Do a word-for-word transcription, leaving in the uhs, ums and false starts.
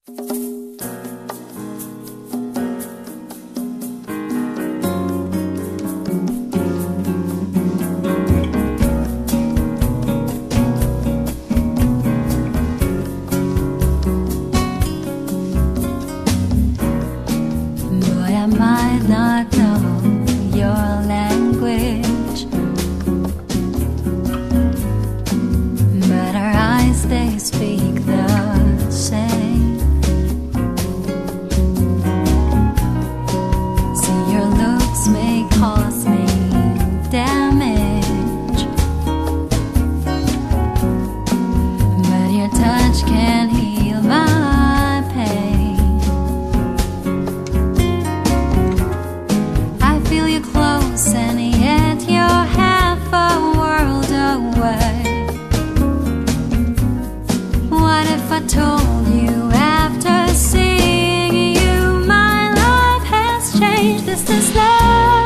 I might not know your language, but our eyes, they speak the same. See, your looks may cause me damage, but your touch can heal my pain. Feel you close and yet you're half a world away. What if I told you after seeing you my life has changed? This is love.